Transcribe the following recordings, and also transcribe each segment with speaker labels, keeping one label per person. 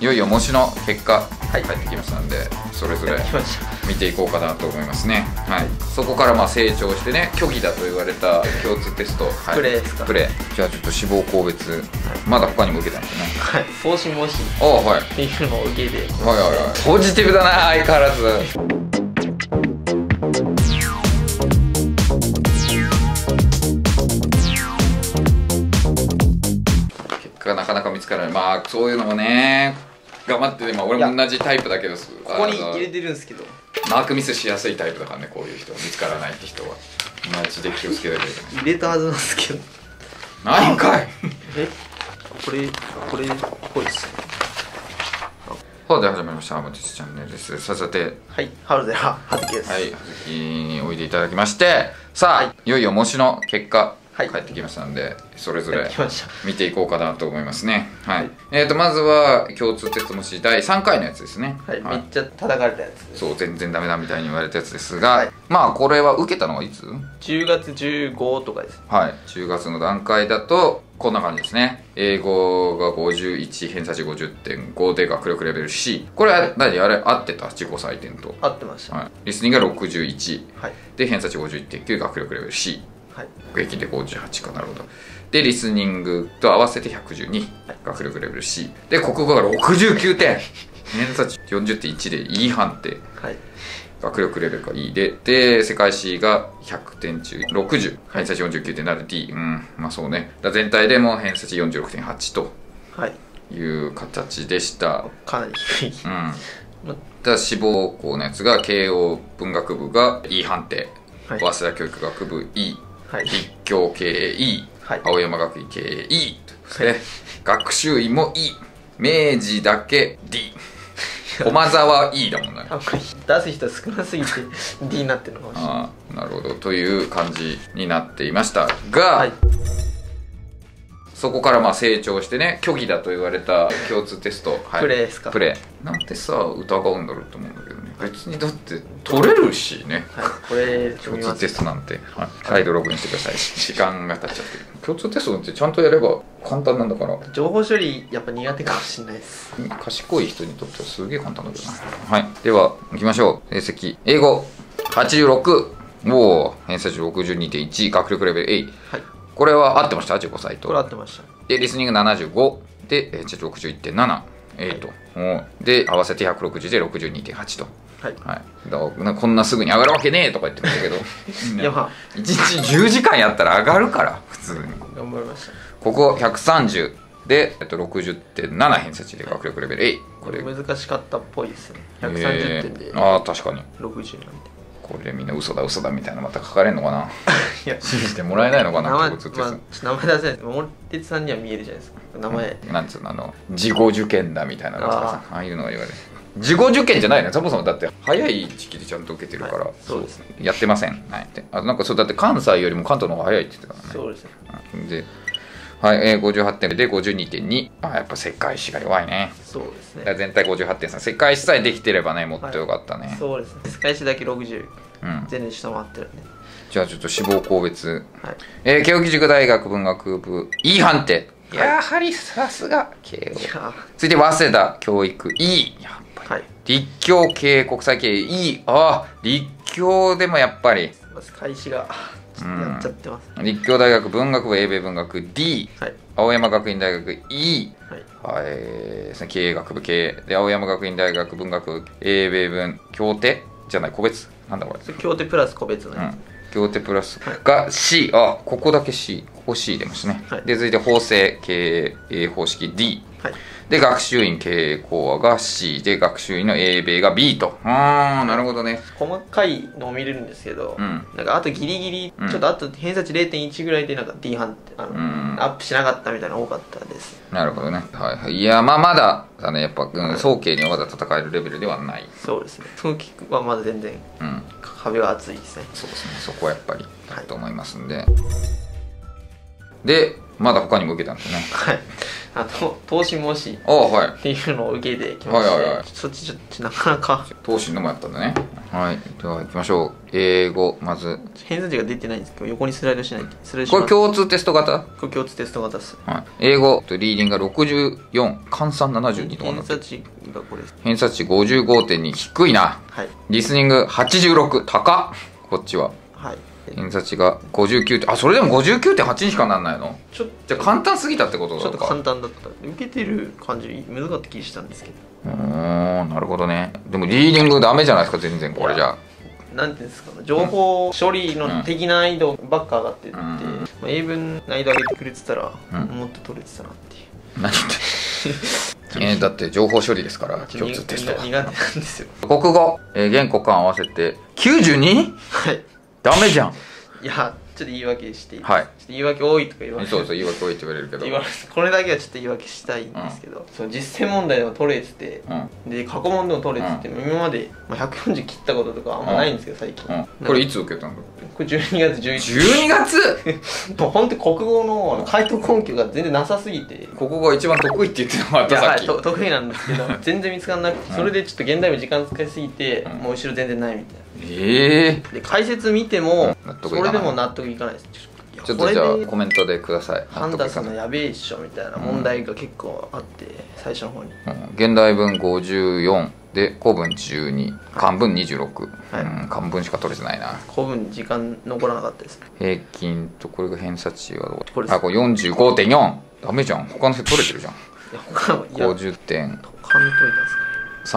Speaker 1: いよいよ模試の結果返ってきましたので、それぞれ見ていこうかなと思いますね。はい、そこからまあ成長してね、虚偽だと言われた共通テスト、
Speaker 2: プレーですか。
Speaker 1: プレー。じゃあちょっと志望校別、まだ他にも受けたんですよね。
Speaker 2: はい、送信模試
Speaker 1: はい
Speaker 2: っていうのを受けて、
Speaker 1: ポジティブだな相変わらず。がなかなか見つからない。まあそういうのもね、頑張ってね。まあ俺も同じタイプだけど、
Speaker 2: ここに入れてるんですけど、
Speaker 1: マークミスしやすいタイプだからね、こういう人見つからないって人はマジで気をつけなきゃいけない。
Speaker 2: 入れたはずなんですけど、
Speaker 1: ないんかい。
Speaker 2: これっぽいっすね。
Speaker 1: はい、で始まりました。モテチチャンネルです。さて、
Speaker 2: はい、ハルゼラはずきです。
Speaker 1: はい、はずきにおいでいただきまして、さあ、いよいよ模試の結果返ってきましたので、それぞれ見ていこうかなと思いますね。はい。まずは共通テスト模試第3回のやつですね。
Speaker 2: はい、めっちゃ叩かれたやつです。
Speaker 1: そう、全然ダメだみたいに言われたやつですが、まあこれは受けたのはいつ
Speaker 2: ？10月15とかです。
Speaker 1: はい、10月の段階だとこんな感じですね。英語が51、偏差値 50.5 で学力レベル C。これは何あれ合ってた？自己採点と
Speaker 2: 合ってました。
Speaker 1: はい、リスニングが61、
Speaker 2: はい、
Speaker 1: で偏差値 51.9 学力レベル C。
Speaker 2: はい、
Speaker 1: 平均で58か。なるほど。でリスニングと合わせて112、はい、学力レベル C で国語が69点偏差値 40.1 で E 判定、はい、学力レベルが E で世界史が100点中60、偏差値 49.7 D。 まあそうね。全体でも偏差値 46.8 という形でした。
Speaker 2: かなり低い。
Speaker 1: 志望校のやつが慶応文学部が E 判定、早稲田教育学部 E、立教経営 E、青山学院経営 E で学習院も E、 明治だけ D、 駒沢 E だもんね。
Speaker 2: 出す人少なすぎて D になってるのかもしれない。
Speaker 1: ああ、なるほどという感じになっていましたが、そこからまあ成長してね、虚偽だと言われた共通テスト、
Speaker 2: プレーですか。
Speaker 1: プレーなんてさ疑うんだろうと思うんだけどね。別にだって取れるしね。
Speaker 2: これ
Speaker 1: 共通テストなんて、再度ログインしてください。時間が経っちゃってる。共通テストってちゃんとやれば簡単なんだから。
Speaker 2: 情報処理やっぱ苦手かもしれないです。
Speaker 1: 賢い人にとってはすげえ簡単だけどな。はい、では行きましょう。成績英語86、おお偏差値 62.1、 学力レベル A。これは合ってました？自己サイト。
Speaker 2: これ合ってました。で
Speaker 1: リスニング75で偏差値 61.7、と、で合わせて160で 62.8 と。だこんなすぐに上がるわけねえとか言ってましたけどいや、まあ、1日10時間やったら上がるから普通に。
Speaker 2: 頑張りました。
Speaker 1: ここ130で、60.7 偏差値で学力レベル A。
Speaker 2: これ難しかったっぽいですね。130点で、
Speaker 1: ああ確かに
Speaker 2: 60なんで。
Speaker 1: これみんな嘘だみたいなまた書かれるのかな。いや信じてもらえないのかな。
Speaker 2: 名前出せないです。森哲さんには見えるじゃないですか、名前。
Speaker 1: なんつうの、自己受験だみたいなのさ、ああいうのが言われる。自己受験じゃないね。そもそもだって早い時期でちゃんと受けてるから。そうですね。やってません。はい。あとなんかそうだって関西よりも関東の方が早いって言ってたからね。そうですね。で、はい、58点で 52.2。やっぱ世界史が弱いね。そうですね。全体 58.3。世界史さえできてればね、もっとよかったね。そうですね。世界史だけ60。全然下回ってるんで。じゃあちょっと志望校別。慶應義塾大学文学部 E 判定。やはりさすが慶応。続いて早稲田教育 E。やっぱり。立教経営国際経営 E。立教でもやっぱり。開始がやっちゃってます。立教大学文学部英米文学 D。青山学院大学 E。経営学部経営で青山学院大学文学部英米文協定じゃない個別なんだこれ。協定プラス個別のやつ。協定プラスが C。ここだけ C。ここ C 出ましたね。で続いて法政経営方式 D。で学習院経営講話が C で学習院の英米が B と。なるほどね。細かいのを見れるんですけど、なんかあとギリギリちょっとあと偏差値 0.1 ぐらいでなんか D 判アップしなかったみたいなの多かったです。なるほどね。いやまあまだだねやっぱ早慶にはまだ戦えるレベルではない。そうですね。風紀はまだ全然壁は厚いですね。そうですね。そこはやっぱりだと思いますんで。でまだ他にも受けたんですね。投資模試っていうのを受けてきまして、そっちちょっとなかなか投資のもやったんだね。 はい、では行きましょう。英語、まず。
Speaker 2: 偏差値が出てないんですけど、横にスライドしないと。
Speaker 1: これ共通テスト型？
Speaker 2: これ共通テスト型です。
Speaker 1: はい。英語、リーディングが64、換算72とかになってる。
Speaker 2: 偏差値がこれです。
Speaker 1: 偏差値 55.2、低いな。
Speaker 2: はい。
Speaker 1: リスニング86、高っ。こっちは。
Speaker 2: はい。
Speaker 1: 偏差値が59あ、それでも 59.8 にしかなんないの？じゃあ簡単すぎたってことだ
Speaker 2: ちょっと簡単だった。受けてる感じ難かった気がしたんですけど。
Speaker 1: なるほどね。でもリーディングダメじゃないですか、全然これじゃ。
Speaker 2: なんていうんですかね、情報処理の的難易度ばっか上がってって、まあ、英文難易度上げてくれてたら、もっと取れてたなっていう。
Speaker 1: 何言ってだって情報処理ですから共通テストは
Speaker 2: 苦手なんですよ。
Speaker 1: 国語、原国間合わせて 92？
Speaker 2: はい。
Speaker 1: ダメじゃん。
Speaker 2: いや、ちょっと言い訳していいですか？
Speaker 1: はい。
Speaker 2: ちょっと言い訳多いとか言われて。
Speaker 1: そうそう、言い訳多いって言われるけど。
Speaker 2: これだけはちょっと言い訳したいんですけど、その実践問題でも取れてて、で過去問でも取れてて、今まで、まあ、140切ったこととかあんまないんですけど、最近。
Speaker 1: これいつ受けたの？
Speaker 2: これ12月11日。
Speaker 1: 12月
Speaker 2: もう本当に国語の回答根拠が全然なさすぎて。
Speaker 1: 国語が一番得意って言ってなかったさっき。
Speaker 2: はい、得意なんですけど、全然見つからなくて、それでちょっと現代文時間使いすぎて、もう後ろ全然ないみたいな。で解説見ても、それでも納得いかないです。
Speaker 1: ちょっとじゃあコメントでください。
Speaker 2: 判断するのやべえっしょみたいな問題が結構あって、最初の方に。
Speaker 1: 現代文54で古文12、漢文26。漢文しか取れてないな。
Speaker 2: 古文時間残らなかったです。
Speaker 1: 平均とこれが偏差値はどう？これ 45.4。ダメじゃん。他の人取れてるじゃん。50点。
Speaker 2: 他の取れたんですか？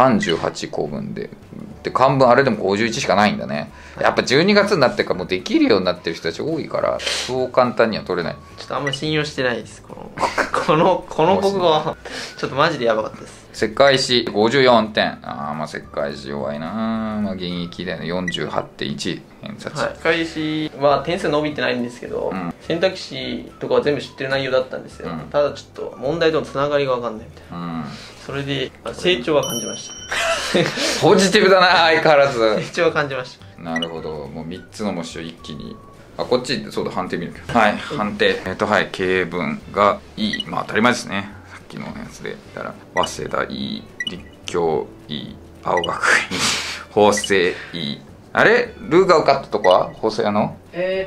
Speaker 1: 38古文で漢文あれでも51しかないんだね。やっぱ12月になってからもうできるようになってる人たち多いからそう簡単には取れない。
Speaker 2: ちょっとあんまり信用してないです。この国語はちょっとマジでやばかったです。
Speaker 1: 世界史54点。まあ世界史弱いな。まあ現役だよね。48.1偏差値。
Speaker 2: 世界史は点数伸びてないんですけど、選択肢とかは全部知ってる内容だったんですよ。ただちょっと問題とのつながりが分かんないみたいな。それで成長は感じました。
Speaker 1: ポジティブだな、相変わらず。
Speaker 2: 成長は感じました。
Speaker 1: なるほど。もう3つの模試を一気に。こっちそうだ、判定見るけど。はい、判定。はい、経文がいい。まあ当たり前ですね。さっきのやつで言ったら早稲田いい、立教いい、青学いい、法政いい。あれルーが受かったとこは法政の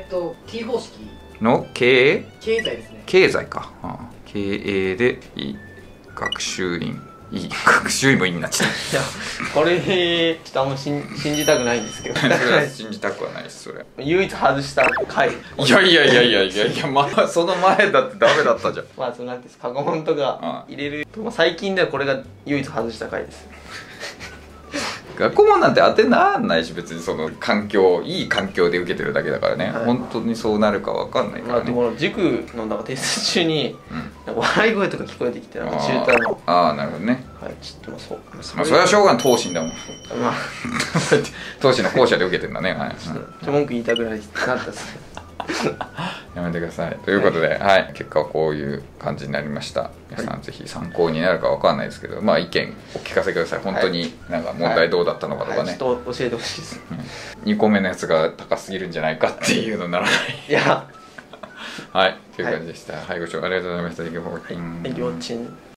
Speaker 2: T 方式
Speaker 1: の経営？
Speaker 2: 経済ですね。
Speaker 1: 経済か。経営でいい。学習院いい。学習院もいいになっちゃった。
Speaker 2: いやこれちょっとあんま信じたくないんですけど。
Speaker 1: 信じたくはないですそれ。
Speaker 2: 唯一外した回。
Speaker 1: いやまあその前だってダメだったじゃん。
Speaker 2: まあそのなんていうんですか、過去問とか入れる、最近ではこれが唯一外した回です。
Speaker 1: 学校もなんて当てなんないし、別にその環境いい環境で受けてるだけだからね、本当にそうなるか分かんないからね。
Speaker 2: でも塾のなんかテスト中に、笑い声とか聞こえてきて、なんかチューターの。
Speaker 1: なるほどね。
Speaker 2: はい、ちょっとそう。
Speaker 1: まあそれはしょうがない、東進だもん。東進の校舎で受けてるんだね。はい。
Speaker 2: 文句言いたくないなったっす。
Speaker 1: やめてください。ということで、はい、結果はこういう感じになりました。皆さんぜひ参考になるかわかんないですけど、まあ意見お聞かせください。本当になんか問題どうだったのかとかね。
Speaker 2: ちょっと教えてほしいです。
Speaker 1: 2個目のやつが高すぎるんじゃないかっていうのならない。
Speaker 2: いや。
Speaker 1: はい、という感じでした。はい、ご視聴ありがとうございました。Thank you for watching.